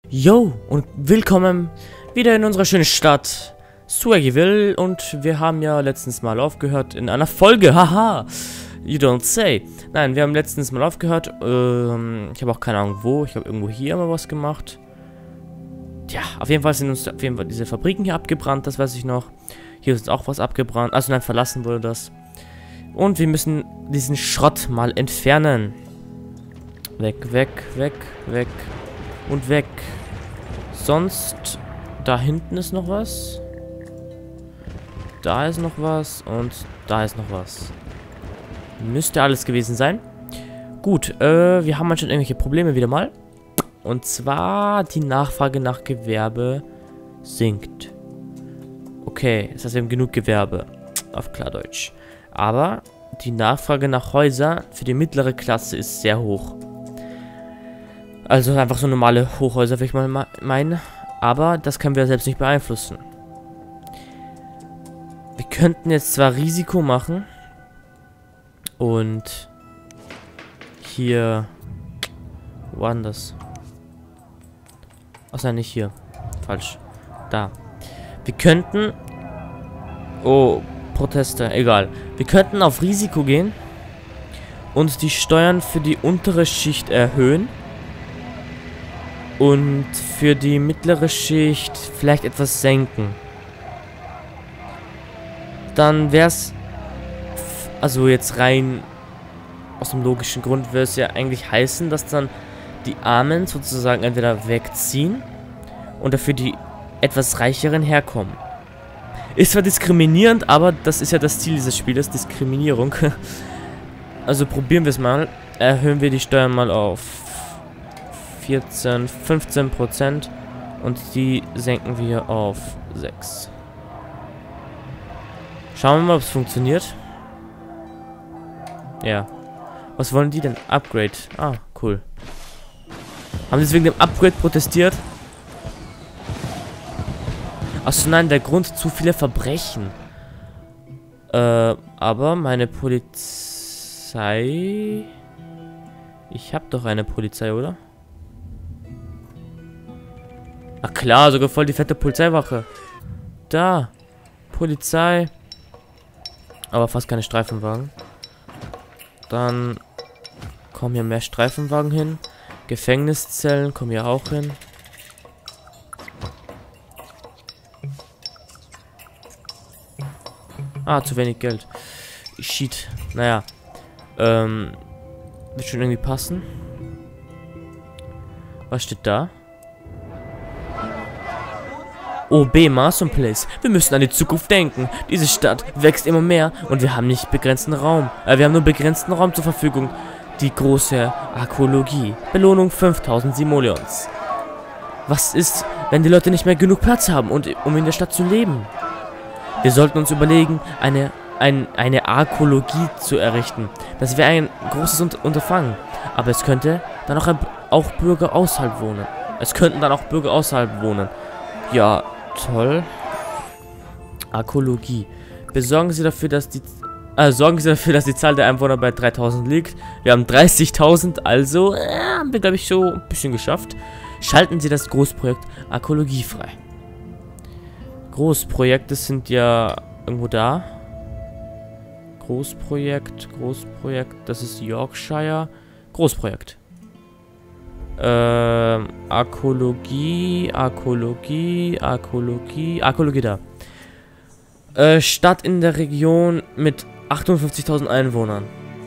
Yo und willkommen wieder in unserer schönen Stadt Swaggyville. Und wir haben ja letztens mal aufgehört in einer Folge, haha, you don't say. Nein, wir haben letztens mal aufgehört, ich habe auch keine Ahnung wo, ich habe irgendwo hier mal was gemacht. Tja, auf jeden Fall sind uns diese Fabriken hier abgebrannt, das weiß ich noch. Hier ist auch was abgebrannt, also nein, verlassen wurde das. Und wir müssen diesen Schrott mal entfernen. Weg, weg, weg, weg und weg. Sonst, da hinten ist noch was. Da ist noch was und da ist noch was. Müsste alles gewesen sein. Gut, wir haben anscheinend irgendwelche Probleme wieder mal. Und zwar, die Nachfrage nach Gewerbe sinkt. Okay, das heißt, wir haben genug Gewerbe. Auf Klardeutsch. Aber die Nachfrage nach Häusern für die mittlere Klasse ist sehr hoch. Also einfach so normale Hochhäuser, würde ich mal meinen. Aber das können wir selbst nicht beeinflussen. Wir könnten jetzt zwar Risiko machen. Und hier... woanders. Ach nein, nicht hier. Falsch. Da. Wir könnten... oh, Proteste. Egal. Wir könnten auf Risiko gehen. Und die Steuern für die untere Schicht erhöhen. Und für die mittlere Schicht vielleicht etwas senken. Dann wäre es... also jetzt rein aus dem logischen Grund würde es ja eigentlich heißen, dass dann die Armen sozusagen entweder wegziehen und dafür die etwas Reicheren herkommen. Ist zwar diskriminierend, aber das ist ja das Ziel dieses Spieles, Diskriminierung. Also probieren wir es mal. Erhöhen wir die Steuern mal auf 15% und die senken wir auf 6. Schauen wir mal, ob es funktioniert. Ja. Was wollen die denn? Upgrade. Ah, cool. Haben sie wegen dem Upgrade protestiert? Achso, nein, der Grund, zu viele Verbrechen. Aber meine Polizei... ich habe doch eine Polizei, oder? Ach klar, sogar voll die fette Polizeiwache. Da. Polizei. Aber fast keine Streifenwagen. Dann kommen hier mehr Streifenwagen hin. Gefängniszellen kommen hier auch hin. Ah, zu wenig Geld. Shit. Naja. Wird schon irgendwie passen. Was steht da? OB Marston Place. Wir müssen an die Zukunft denken. Diese Stadt wächst immer mehr und wir haben nicht begrenzten Raum. Wir haben nur begrenzten Raum zur Verfügung. Die große Archäologie. Belohnung 5000 Simoleons. Was ist, wenn die Leute nicht mehr genug Platz haben, um in der Stadt zu leben? Wir sollten uns überlegen, eine Archäologie zu errichten. Das wäre ein großes Unterfangen. Aber es könnte dann auch Bürger außerhalb wohnen. Ja, toll. Archäologie. Sorgen Sie dafür, dass die Zahl der Einwohner bei 3000 liegt. Wir haben 30.000, also haben wir, glaube ich, so ein bisschen geschafft. Schalten Sie das Großprojekt Archäologie frei. Großprojekte sind ja irgendwo da. Großprojekt, das ist Yorkshire. Großprojekt. Archäologie da. Stadt in der Region mit 58.000 Einwohnern.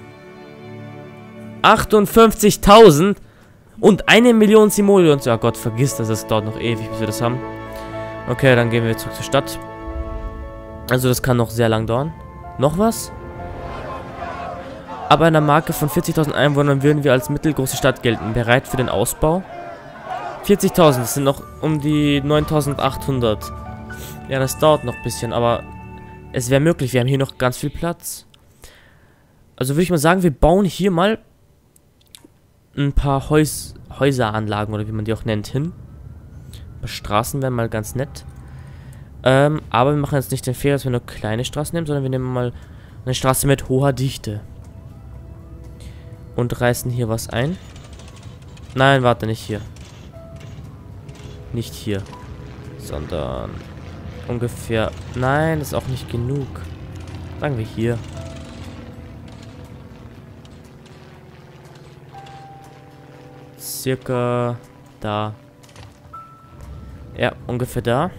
58.000 und 1 Million Simoleons. Ja Gott, vergiss das, es dauert noch ewig, bis wir das haben. Okay, dann gehen wir zurück zur Stadt. Also das kann noch sehr lang dauern. Noch was? Ab einer Marke von 40.000 Einwohnern würden wir als mittelgroße Stadt gelten. Bereit für den Ausbau? 40.000, das sind noch um die 9.800. Ja, das dauert noch ein bisschen, aber es wäre möglich. Wir haben hier noch ganz viel Platz. Also würde ich mal sagen, wir bauen hier mal ein paar Häuseranlagen, oder wie man die auch nennt, hin. Ein paar Straßen wären mal ganz nett. Aber wir machen jetzt nicht den Fehler, dass wir nur kleine Straßen nehmen, sondern wir nehmen mal eine Straße mit hoher Dichte. Und reißen hier was ein. Nein, warte, nicht hier. Nicht hier. Sondern ungefähr... Nein, das ist auch nicht genug. Sagen wir hier. Circa da. Ja, ungefähr da.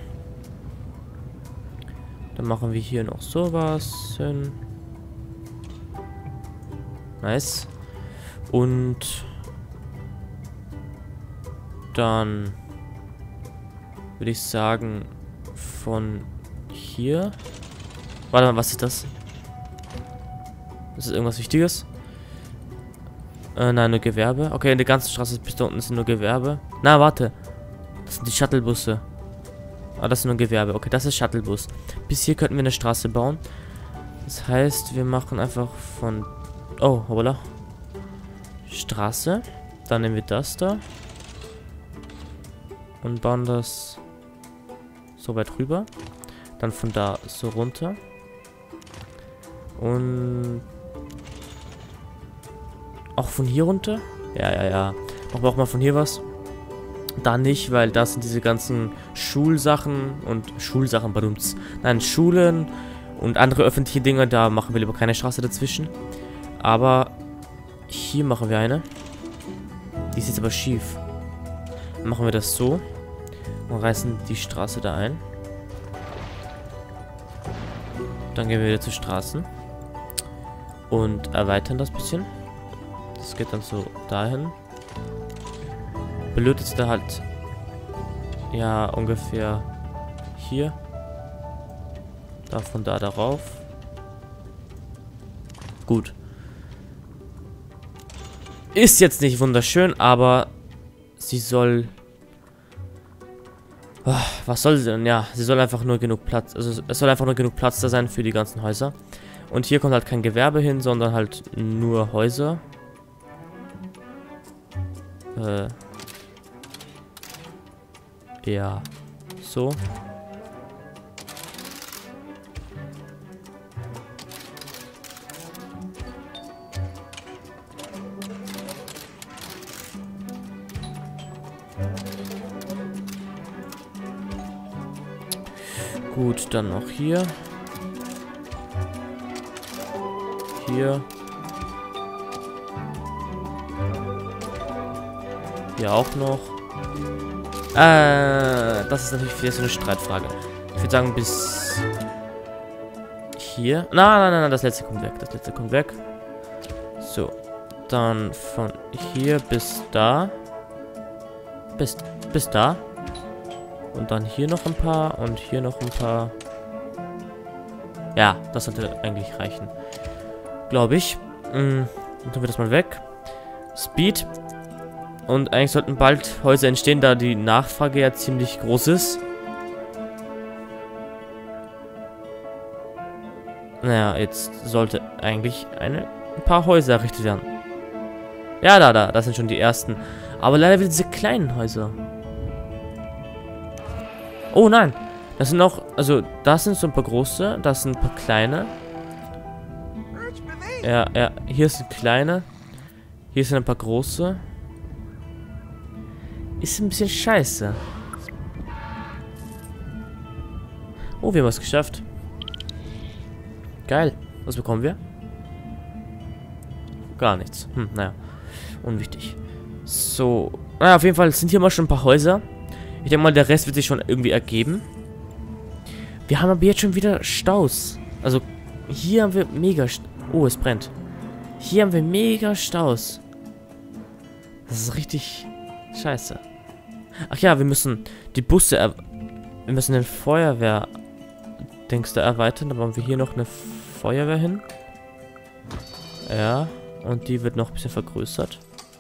Dann machen wir hier noch sowas hin. Nice. Und dann würde ich sagen, von hier. Warte mal, was ist das? Ist das irgendwas Wichtiges? Nein, nur Gewerbe. Okay, die ganze Straße bis da unten sind nur Gewerbe. Na, warte. Das sind die Shuttlebusse. Ah, das ist nur Gewerbe. Okay, das ist Shuttlebus. Bis hier könnten wir eine Straße bauen. Das heißt, wir machen einfach von... Oh, hoppala. Straße. Dann nehmen wir das da. Und bauen das so weit rüber. Dann von da so runter. Und... Auch von hier runter? Ja. Noch braucht man von hier was. Da nicht, weil das sind diese ganzen Schulsachen und Schulsachen, badumts. Nein, Schulen und andere öffentliche Dinge, da machen wir lieber keine Straße dazwischen. Aber hier machen wir eine. Die ist jetzt aber schief. Dann machen wir das so und reißen die Straße da ein. Dann gehen wir wieder zu Straßen und erweitern das bisschen. Das geht dann so dahin. Blöd ist da halt, ja, ungefähr hier. Da von da darauf. Gut. Ist jetzt nicht wunderschön, aber sie soll... Oh, was soll sie denn? Ja, sie soll einfach nur genug Platz... Also es soll einfach nur genug Platz da sein für die ganzen Häuser. Und hier kommt halt kein Gewerbe hin, sondern halt nur Häuser. Ja, so. Gut, dann noch hier. Hier. Hier auch noch. Das ist natürlich wieder so eine Streitfrage. Ich würde sagen, bis hier. Nein, das letzte kommt weg. Das letzte kommt weg. So. Dann von hier bis da. Bis da. Und dann hier noch ein paar und hier noch ein paar. Ja, das sollte eigentlich reichen. Glaube ich. Dann tun wir das mal weg. Speed. Und eigentlich sollten bald Häuser entstehen, da die Nachfrage ja ziemlich groß ist. Naja, jetzt sollte eigentlich ein paar Häuser errichtet werden. Ja, das sind schon die ersten. Aber leider wieder diese kleinen Häuser. Oh nein, das sind noch, also das sind so ein paar große, das sind ein paar kleine. Ja, hier sind kleine. Hier sind ein paar große. Ist ein bisschen scheiße. Oh, wir haben es geschafft. Geil. Was bekommen wir? Gar nichts. Naja. Unwichtig. So. Naja, auf jeden Fall sind hier mal schon ein paar Häuser. Ich denke mal, der Rest wird sich schon irgendwie ergeben. Wir haben aber jetzt schon wieder Staus. Also, hier haben wir mega... Oh, es brennt. Hier haben wir mega Staus. Das ist richtig scheiße. Ach ja, wir müssen die Busse... Wir müssen den Feuerwehr-Dings da erweitern. Da bauen wir hier noch eine Feuerwehr hin. Ja, und die wird noch ein bisschen vergrößert.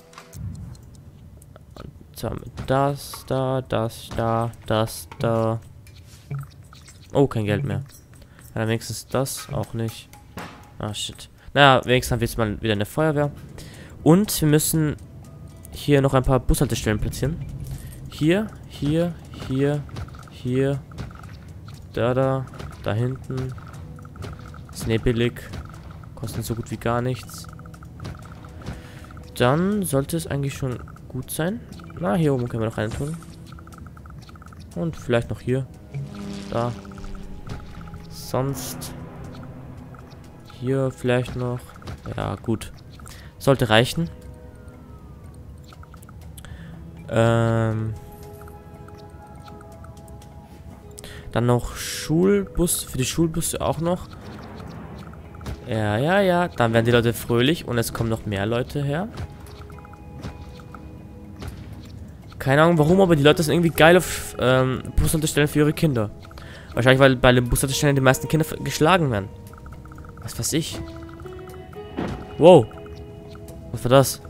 Das da, das da, das da. Oh, kein Geld mehr. Ja, dann wenigstens das auch nicht. Ah, shit. Naja, wenigstens haben wir jetzt mal wieder eine Feuerwehr. Und wir müssen hier noch ein paar Bushaltestellen platzieren. Hier, hier, hier, hier. Da hinten. Ist nebelig. Kostet so gut wie gar nichts. Dann sollte es eigentlich schon gut sein. Na, hier oben können wir noch rein tun. Und vielleicht noch hier. Da. Sonst. Hier vielleicht noch. Ja, gut. Sollte reichen. Dann noch Schulbus. Für die Schulbusse auch noch. Ja, ja, ja. Dann werden die Leute fröhlich und es kommen noch mehr Leute her. Keine Ahnung warum, aber die Leute sind irgendwie geil auf Bushaltestellen für ihre Kinder. Wahrscheinlich, weil bei den Bushaltestellen die meisten Kinder geschlagen werden. Was weiß ich. Wow. Was war das?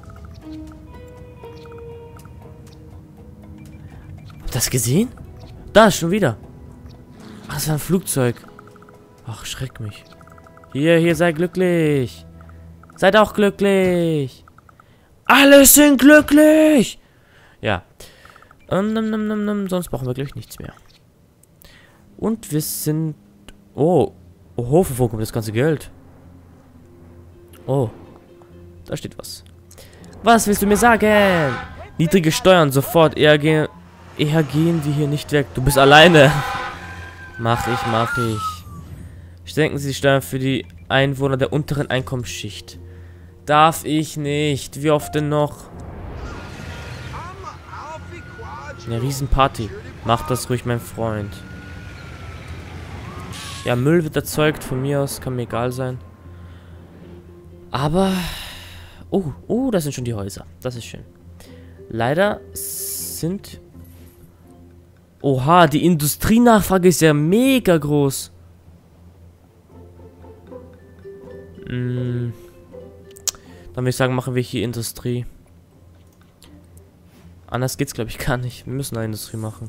Habt ihr das gesehen? Da ist schon wieder. Ach, das war ein Flugzeug. Ach, schreck mich. Hier, seid glücklich. Seid auch glücklich. Alle sind glücklich. Ja. Sonst brauchen wir, glaube ich, nichts mehr. Und wir sind... Oh. Oh, wo kommt das ganze Geld? Oh. Da steht was. Was willst du mir sagen? Niedrige Steuern, sofort. Eher gehen wir hier nicht weg. Du bist alleine. Mach ich. Senken Sie die Steuern für die Einwohner der unteren Einkommensschicht. Darf ich nicht. Wie oft denn noch? Eine Riesenparty. Mach das ruhig, mein Freund. Ja, Müll wird erzeugt. Von mir aus. Kann mir egal sein. Aber... Oh, das sind schon die Häuser. Das ist schön. Leider sind... Oha, die Industrienachfrage ist ja mega groß. Dann würde ich sagen, machen wir hier Industrie. Anders geht's, glaube ich, gar nicht. Wir müssen eine Industrie machen.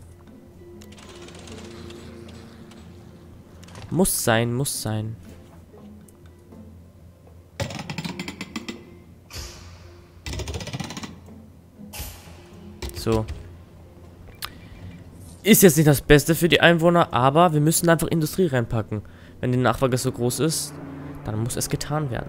Muss sein. So. Ist jetzt nicht das Beste für die Einwohner, aber wir müssen einfach Industrie reinpacken. Wenn die Nachfrage so groß ist, dann muss es getan werden.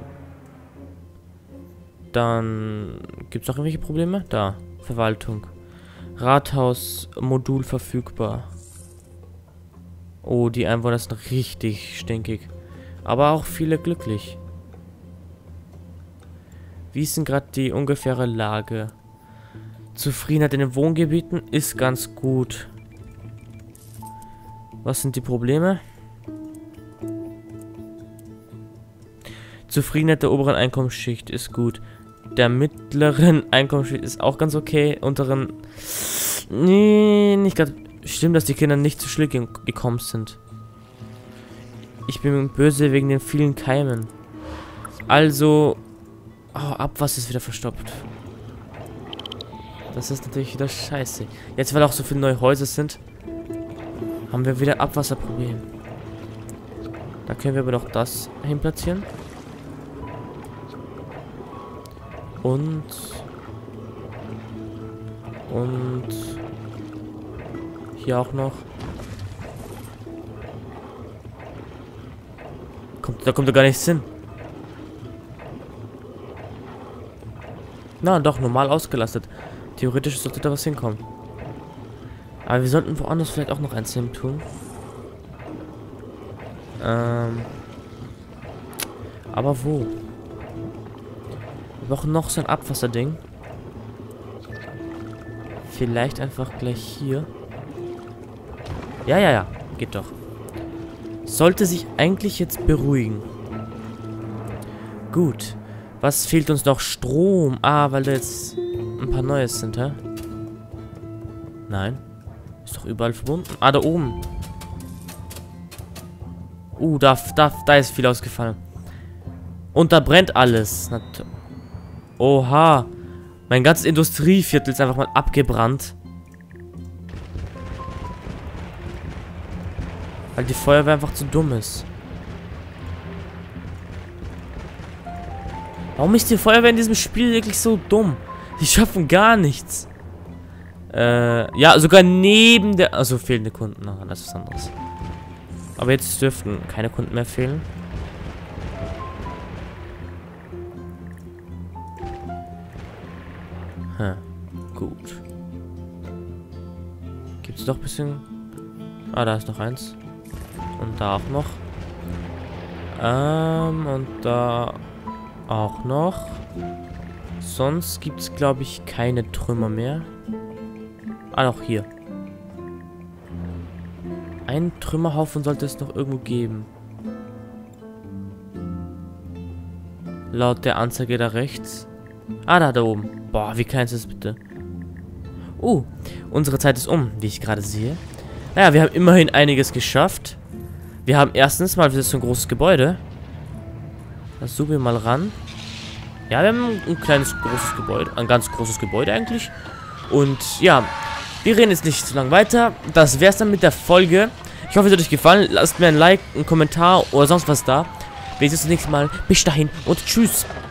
Dann gibt es noch irgendwelche Probleme? Da, Verwaltung. Rathaus, Modul verfügbar. Oh, die Einwohner sind richtig stinkig. Aber auch viele glücklich. Wie ist denn gerade die ungefähre Lage? Zufriedenheit in den Wohngebieten ist ganz gut. Was sind die Probleme? Zufriedenheit der oberen Einkommensschicht ist gut. Der mittleren Einkommensschicht ist auch ganz okay. Unteren... Nee, nicht gerade... Stimmt, dass die Kinder nicht zu schlick gekommen sind. Ich bin böse wegen den vielen Keimen. Also... Oh, Abwasser ist wieder verstopft. Das ist natürlich wieder scheiße. Jetzt, weil auch so viele neue Häuser sind, haben wir wieder Abwasserproblem. Da können wir aber noch das hin platzieren. Und hier auch noch. Da kommt doch gar nichts hin. Na, doch, normal ausgelastet. Theoretisch sollte da was hinkommen. Aber wir sollten woanders vielleicht auch noch eins hin tun. Aber wo? Wir brauchen noch so ein Abwasserding. Vielleicht einfach gleich hier. Ja. Geht doch. Sollte sich eigentlich jetzt beruhigen. Gut. Was fehlt uns noch? Strom. Ah, weil da jetzt ein paar Neues sind, hä? Nein. Ist doch überall verbunden. Ah, da oben. Da ist viel ausgefallen. Und da brennt alles. Oha. Mein ganzes Industrieviertel ist einfach mal abgebrannt. Weil die Feuerwehr einfach zu dumm ist. Warum ist die Feuerwehr in diesem Spiel wirklich so dumm? Die schaffen gar nichts. Ja, sogar neben der... Also fehlende Kunden. Nein, das ist was anderes. Aber jetzt dürften keine Kunden mehr fehlen. Gut. Gibt es doch ein bisschen... Ah, da ist noch eins. Und da auch noch. Und da auch noch. Sonst gibt es, glaube ich, keine Trümmer mehr. Ah, noch hier. Einen Trümmerhaufen sollte es noch irgendwo geben. Laut der Anzeige da rechts. Ah, da oben. Boah, wie klein ist das bitte? Unsere Zeit ist um, wie ich gerade sehe. Naja, wir haben immerhin einiges geschafft. Wir haben erstens mal wieder so ein großes Gebäude. Da zoomen wir mal ran. Ja, wir haben ein kleines, großes Gebäude. Ein ganz großes Gebäude eigentlich. Und ja, wir reden jetzt nicht zu lange weiter. Das wäre es dann mit der Folge. Ich hoffe, es hat euch gefallen. Lasst mir ein Like, einen Kommentar oder sonst was da. Wir sehen uns das nächste Mal. Bis dahin und tschüss.